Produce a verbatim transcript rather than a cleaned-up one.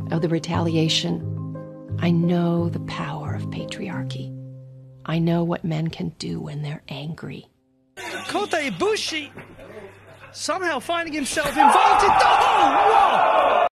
of the retaliation, I know the power of patriarchy. I know what men can do when they're angry. Kota Ibushi somehow finding himself involved in... Oh, whoa!